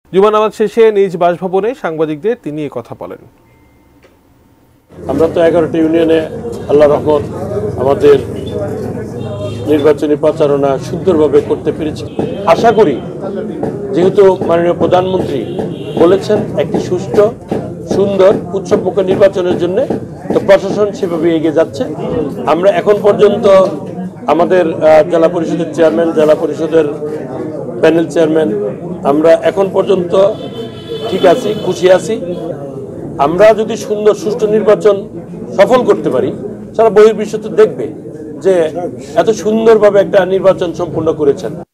জুমা নামাজ শেষে নিজ বাসভবনে সাংবাদিকদের তিনি এই কথা বলেন। আমরা তো 11টি ইউনিয়নে আল্লাহ রহমত আমাদের নির্বাচনী প্রচারণা সুন্দরভাবে করতে পেরেছি। আশা করি যেহেতু মাননীয় প্রধানমন্ত্রী বলেছেন একটি সুষ্ঠু সুন্দর উৎসবমুখী নির্বাচনের জন্য, তো প্রশাসন সেভাবে এগিয়ে যাচ্ছে। আমরা এখন পর্যন্ত আমাদের জেলা পরিষদের চেয়ারম্যান, জেলা পরিষদের প্যানেল চেয়ারম্যান, আমরা এখন পর্যন্ত ঠিক আছি, খুশি আছি। আমরা যদি সুন্দর সুষ্ঠু নির্বাচন সফল করতে পারি, সারা বহির্বিশ্ব তো দেখবে যে এত সুন্দরভাবে একটা নির্বাচন সম্পূর্ণ করেছেন।